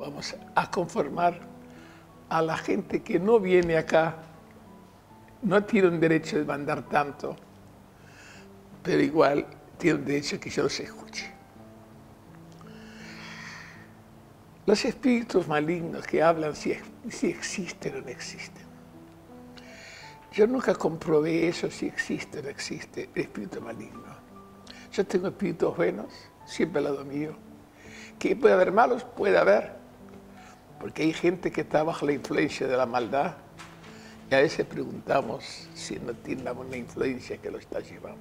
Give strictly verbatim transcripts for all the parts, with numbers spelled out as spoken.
vamos a conformar a la gente que no viene acá, no tiene un derecho de mandar tanto, pero igual tiene un derecho que yo los escuche. Los espíritus malignos que hablan si, si existen o no existen. Yo nunca comprobé eso, si existe o no existe el espíritu maligno. Yo tengo espíritus buenos, siempre al lado mío. Que puede haber malos, puede haber. Porque hay gente que está bajo la influencia de la maldad. Y a veces preguntamos si no tiene una influencia que lo está llevando.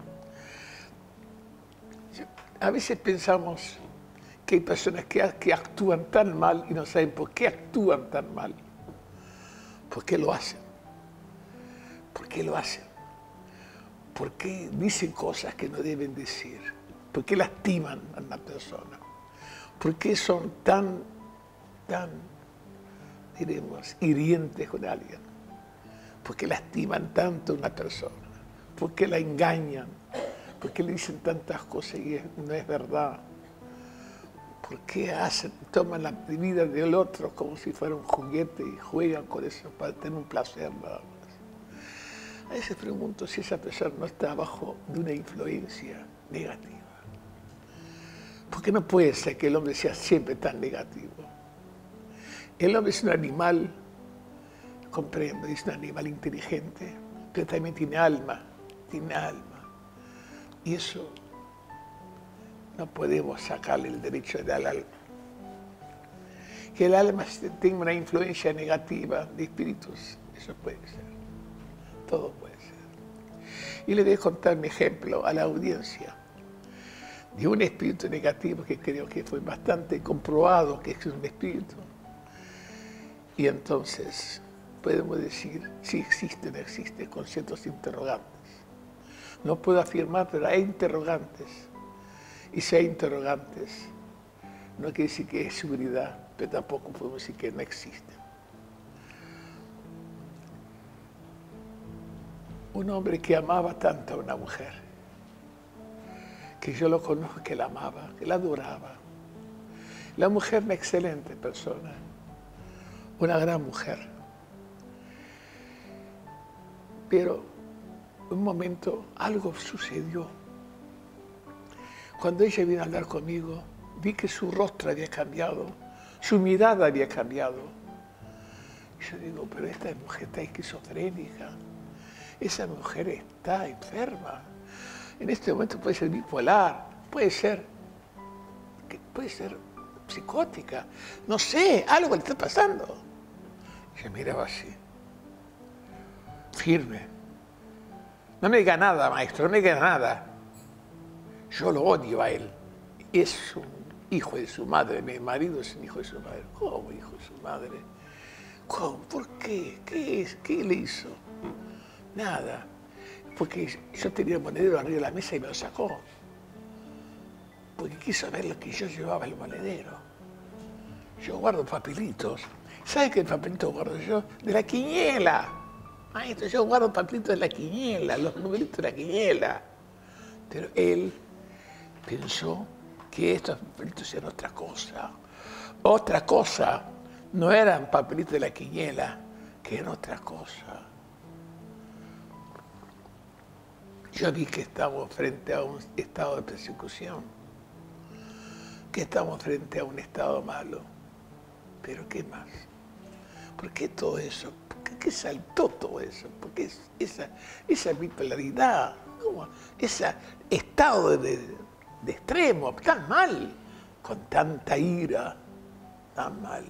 A veces pensamos que hay personas que, que actúan tan mal y no saben por qué actúan tan mal. ¿Por qué lo hacen? ¿Por qué lo hacen? ¿Por qué dicen cosas que no deben decir? ¿Por qué lastiman a una persona? ¿Por qué son tan, tan, diremos, hirientes con alguien? ¿Por qué lastiman tanto a una persona? ¿Por qué la engañan? ¿Por qué le dicen tantas cosas y no es verdad? ¿Por qué hacen, toman la vida del otro como si fuera un juguete y juegan con eso para tener un placer nada más? A veces pregunto si esa persona no está bajo de una influencia negativa. Porque no puede ser que el hombre sea siempre tan negativo. El hombre es un animal, comprendo, es un animal inteligente, pero también tiene alma, tiene alma. Y eso no podemos sacarle el derecho del alma. Que el alma tenga una influencia negativa de espíritus, eso puede ser. Todo puede ser. Y le voy a contar mi ejemplo a la audiencia de un espíritu negativo que creo que fue bastante comprobado que es un espíritu. Y entonces podemos decir si existe o no existe con ciertos interrogantes. No puedo afirmar, pero hay interrogantes. Y si hay interrogantes, no quiere decir que es seguridad, pero tampoco podemos decir que no existe. Un hombre que amaba tanto a una mujer, que yo lo conozco, que la amaba, que la adoraba. La mujer, una excelente persona, una gran mujer. Pero un momento, algo sucedió. Cuando ella vino a hablar conmigo, vi que su rostro había cambiado, su mirada había cambiado. Y yo digo, pero esta mujer está esquizofrénica, esa mujer está enferma. En este momento puede ser bipolar, puede ser, puede ser psicótica, no sé, algo le está pasando. Yo miraba así, firme. No me diga nada, maestro, no me diga nada. Yo lo odio a él. Es un hijo de su madre, mi marido es un hijo de su madre. ¿Cómo hijo de su madre? ¿Cómo? ¿Por qué? ¿Qué es? ¿Qué le hizo? Nada. Porque yo tenía el monedero arriba de la mesa y me lo sacó. Porque quiso ver lo que yo llevaba el monedero. Yo guardo papelitos. ¿Sabe qué papelito guardo yo? De la quiniela. Maestro, yo guardo papelitos de la quiniela, los numeritos de la quiniela. Pero él pensó que estos papelitos eran otra cosa. Otra cosa. No eran papelitos de la quiniela, que eran otra cosa. Yo vi que estamos frente a un estado de persecución, que estamos frente a un estado malo. Pero ¿qué más? ¿Por qué todo eso? ¿Por qué, qué saltó todo eso? ¿Por qué esa, esa bipolaridad? ¿Cómo? Ese estado de, de extremo, tan mal, con tanta ira, tan mal.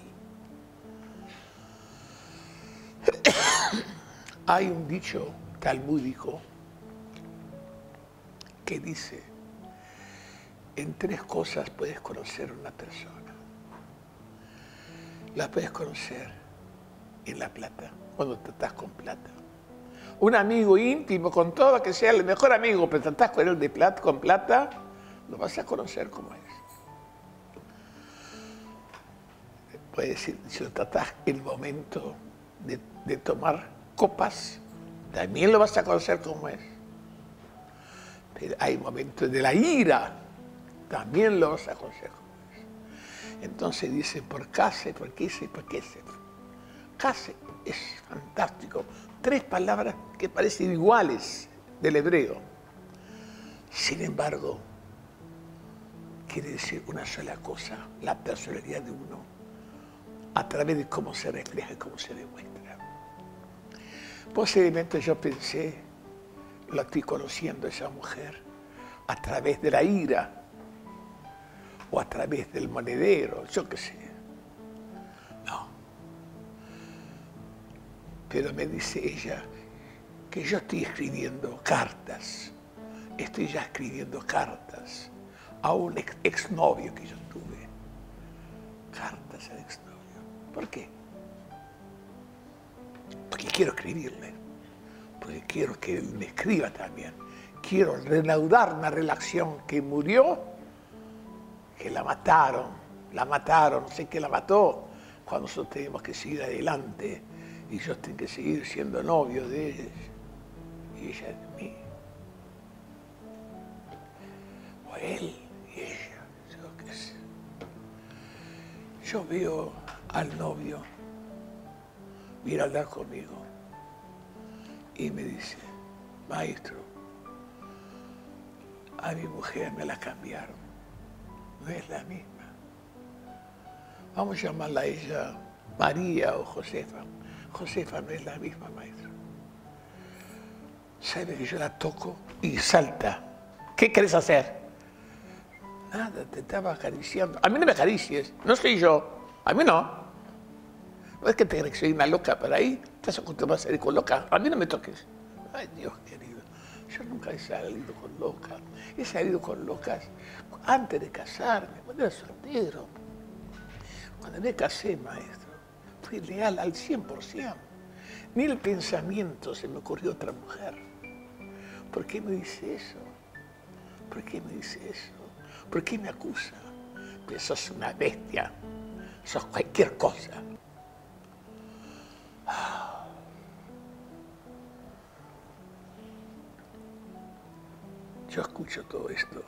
Hay un dicho talmúdico que dice, en tres cosas puedes conocer a una persona. La puedes conocer en la plata, cuando te estás con plata. Un amigo íntimo, con todo, que sea el mejor amigo, pero tratás con él de plata, con plata, lo vas a conocer como es. Puedes decir, si lo tratás en el momento de, de tomar copas, también lo vas a conocer como es. Pero hay momentos de la ira, también lo vas a conocer como es. Entonces dice, por case, por quise, por quese. Case es fantástico. Tres palabras que parecen iguales del hebreo. Sin embargo, quiere decir una sola cosa, la personalidad de uno, a través de cómo se refleja y cómo se demuestra. Posiblemente yo pensé, lo estoy conociendo a esa mujer, a través de la ira, o a través del monedero, yo qué sé. No. Pero me dice ella que yo estoy escribiendo cartas, estoy ya escribiendo cartas a un ex, exnovio que yo tuve. Cartas al exnovio. ¿Por qué? Porque quiero escribirle, porque quiero que él me escriba también. Quiero reanudar una relación que murió, que la mataron, la mataron, no sé qué la mató, cuando nosotros tenemos que seguir adelante y yo tengo que seguir siendo novio de ella y ella de mí. O él y ella, yo qué sé. Yo veo al novio, viene a hablar conmigo y me dice, maestro, a mi mujer me la cambiaron, no es la misma. Vamos a llamarla a ella María o Josefa. Josefa no es la misma, maestro. Sabe que yo la toco y salta. ¿Qué querés hacer? Nada, te estaba acariciando. A mí no me acaricies, no soy yo. A mí no. No es que te crees que soy una loca por ahí. Estás acostumbrado a salir con loca. A mí no me toques. Ay, Dios querido. Yo nunca he salido con locas. He salido con locas antes de casarme, cuando era soltero. Cuando me casé, maestro, fui leal al cien por ciento. Ni el pensamiento se me ocurrió otra mujer. ¿Por qué me dice eso? ¿Por qué me dice eso? ¿Por qué me acusa? Pues sos una bestia. Sos cualquier cosa. Yo escucho todo esto.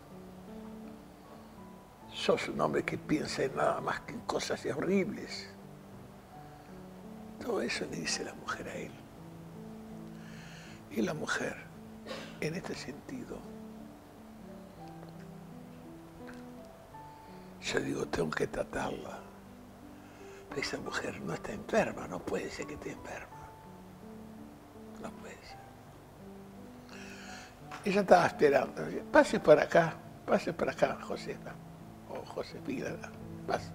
Sos un hombre que piensa en nada más que en cosas horribles. Todo eso le dice la mujer a él. Y la mujer, en este sentido, yo digo, tengo que tratarla. Pero esa mujer no está enferma, no puede ser que esté enferma. No puede ser. Ella estaba esperando. Pase por acá, pase por acá, Josefa. O Josefina, pase.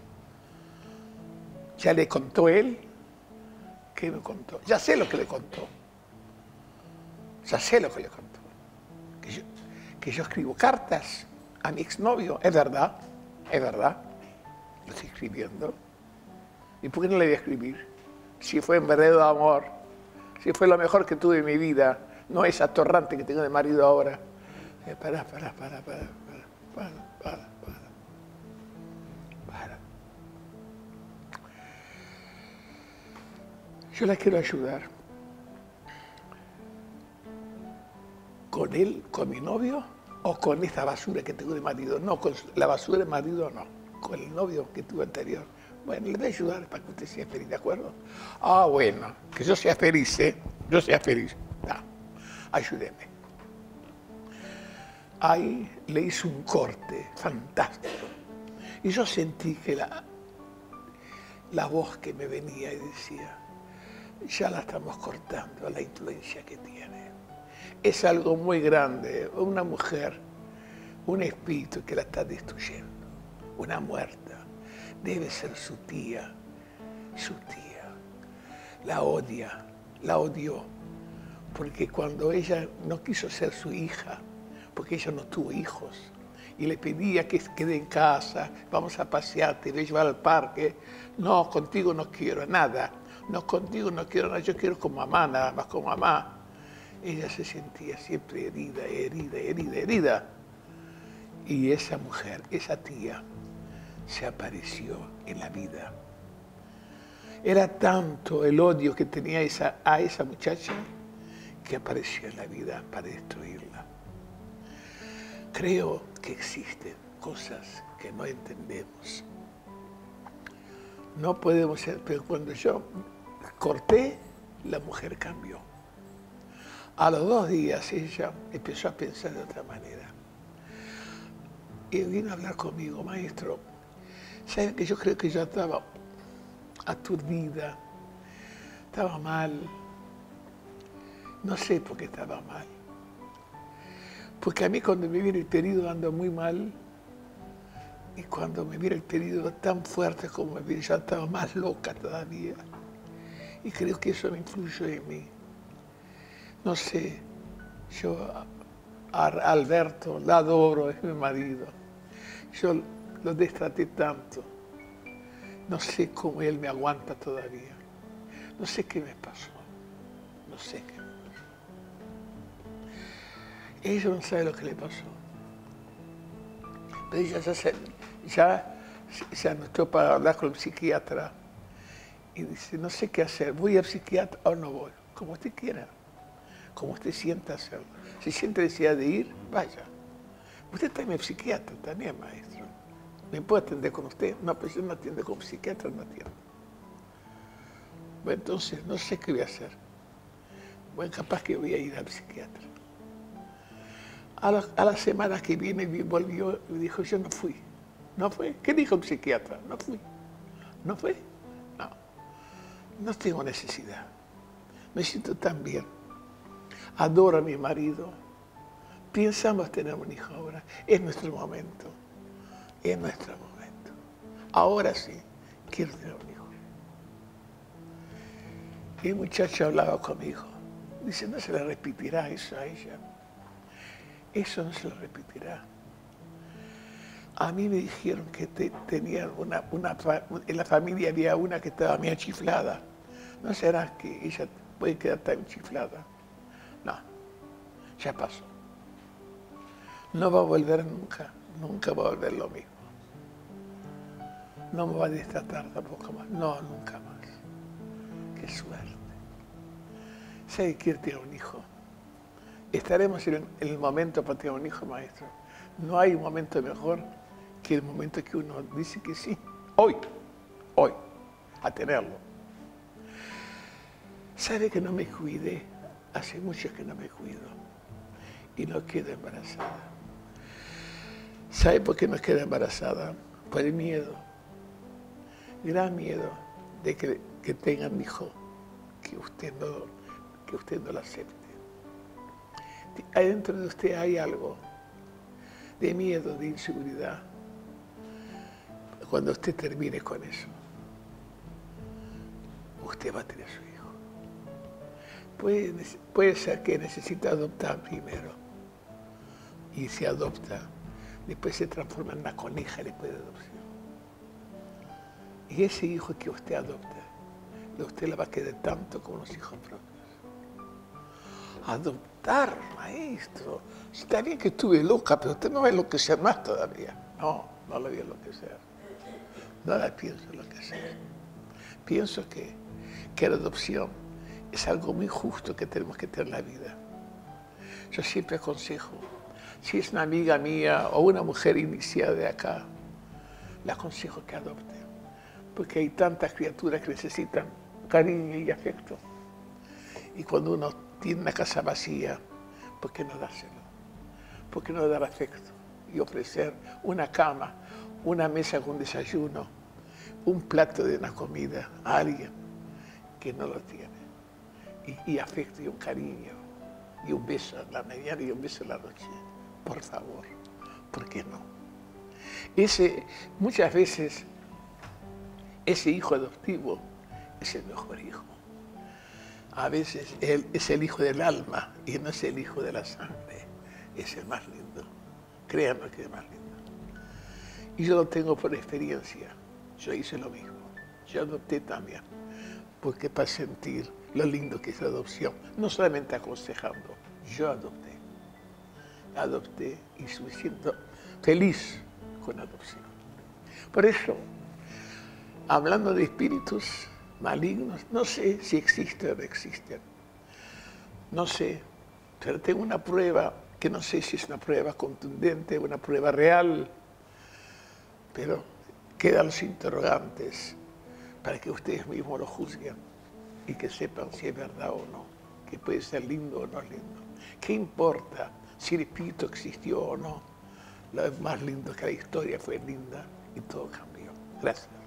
Ya le contó él. ¿Qué me contó? Ya sé lo que le contó. Ya sé lo que le contó. Que yo, que yo escribo cartas a mi exnovio. Es verdad, es verdad. Lo estoy escribiendo. ¿Y por qué no le voy a escribir? Si fue en verdadero amor, si fue lo mejor que tuve en mi vida, no esa atorrante que tengo de marido ahora. Eh, para, para, para, para, para, para, para, para, para. Yo la quiero ayudar. ¿Con él, con mi novio, o con esta basura que tengo de marido? No, con la basura de marido no, con el novio que tuve anterior. Bueno, le voy a ayudar para que usted sea feliz, ¿de acuerdo? Ah, bueno, que yo sea feliz, ¿eh? Yo sea feliz. No, ayúdeme. Ahí le hice un corte fantástico. Y yo sentí que la, la voz que me venía y decía, ya la estamos cortando, la influencia que tiene. Es algo muy grande, una mujer, un espíritu que la está destruyendo, una muerta. Debe ser su tía, su tía. La odia, la odió, porque cuando ella no quiso ser su hija, porque ella no tuvo hijos, y le pedía que quede en casa, vamos a pasear, te voy a llevar al parque. No, contigo no quiero nada, no, contigo no quiero nada, yo quiero con mamá, nada más con mamá. Ella se sentía siempre herida, herida, herida, herida. Y esa mujer, esa tía, se apareció en la vida. Era tanto el odio que tenía esa, a esa muchacha que apareció en la vida para destruirla. Creo que existen cosas porque no entendemos. No podemos ser, pero cuando yo corté, la mujer cambió. A los dos días ella empezó a pensar de otra manera. Y vino a hablar conmigo, maestro. ¿Saben que yo creo que yo estaba aturdida, estaba mal? No sé por qué estaba mal. Porque a mí cuando me viene el periodo ando muy mal, y cuando me viene el periodo tan fuerte como me viene, yo estaba más loca todavía. Y creo que eso me influyó en mí. No sé, yo a Alberto la adoro, es mi marido. Yo lo destraté tanto. No sé cómo él me aguanta todavía. No sé qué me pasó. No sé qué me pasó. Ella no sabe lo que le pasó. Pero ella ya se, ya se anotó para hablar con el psiquiatra. Y dice, no sé qué hacer. ¿Voy al psiquiatra o no voy? Como usted quiera. Como usted sienta hacerlo. Si siente necesidad de ir, vaya. Usted también es psiquiatra, también, maestro. ¿Me puedo atender con usted? No, pues yo no atiendo como psiquiatra, no atiendo. Bueno, entonces, no sé qué voy a hacer. Bueno, capaz que voy a ir al psiquiatra. A la, a la semana que viene volvió y dijo, yo no fui. ¿No fue? ¿Qué dijo el psiquiatra? No fui. ¿No fue? No. No tengo necesidad. Me siento tan bien. Adoro a mi marido. Pensamos tener un hijo ahora. Es nuestro momento. Es nuestro momento. Ahora sí, quiero tener un hijo. Y el muchacho hablaba conmigo. Dice, no se le repetirá eso a ella. Eso no se lo repetirá. A mí me dijeron que te, tenían una, una, en la familia había una que estaba medio chiflada. ¿No será que ella puede quedar tan chiflada? No, ya pasó. No va a volver nunca, nunca va a volver lo mismo. No me va a destratar tampoco más. No, nunca más. Qué suerte. Si hay que tener un hijo, estaremos en el momento para tener un hijo, maestro. No hay un momento mejor que el momento que uno dice que sí. Hoy, hoy, a tenerlo. ¿Sabe que no me cuidé? Hace mucho que no me cuido. Y no quedo embarazada. ¿Sabe por qué no quedo embarazada? Por el miedo. Gran miedo de que, que tengan hijo que usted no, que usted no lo acepte. Adentro de usted hay algo de miedo, de inseguridad. Cuando usted termine con eso, usted va a tener su hijo. Puede, puede ser que necesite adoptar primero. Y si adopta, después se transforma en una coneja después de adopción. Y ese hijo que usted adopta, usted le va a querer tanto como los hijos propios. Adoptar, maestro. Está bien que estuve loca, pero usted no va a enloquecer más todavía. No, no la voy a enloquecer. No la pienso enloquecer. Pienso que, que la adopción es algo muy justo que tenemos que tener en la vida. Yo siempre aconsejo, si es una amiga mía o una mujer iniciada de acá, le aconsejo que adopte. Porque hay tantas criaturas que necesitan cariño y afecto. Y cuando uno tiene una casa vacía, ¿por qué no dárselo? ¿Por qué no dar afecto? Y ofrecer una cama, una mesa con desayuno, un plato de una comida a alguien que no lo tiene. Y, y afecto y un cariño, y un beso en la mañana y un beso en la noche. Por favor, ¿por qué no? Ese, muchas veces, ese hijo adoptivo es el mejor hijo. A veces él es el hijo del alma y no es el hijo de la sangre. Es el más lindo. Créanme que es el más lindo. Y yo lo tengo por experiencia. Yo hice lo mismo. Yo adopté también. Porque para sentir lo lindo que es la adopción, no solamente aconsejando, yo adopté. Adopté y me siento feliz con la adopción. Por eso, hablando de espíritus malignos, no sé si existen o no existen. No sé, pero tengo una prueba que no sé si es una prueba contundente, una prueba real, Pero quedan los interrogantes para que ustedes mismos lo juzguen y que sepan si es verdad o no, que puede ser lindo o no lindo. ¿Qué importa si el espíritu existió o no? Lo más lindo es que la historia fue linda y todo cambió. Gracias.